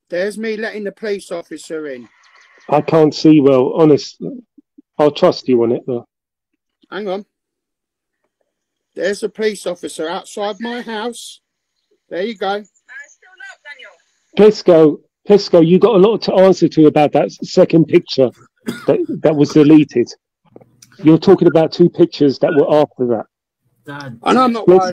There's me letting the police officer in. I can't see well, honest. I'll trust you on it, though. Hang on. There's a police officer outside my house. There you go. Still up, Daniel. Pisco, you got a lot to answer to about that second picture that was deleted. You're talking about two pictures that were after that. And I'm not worried.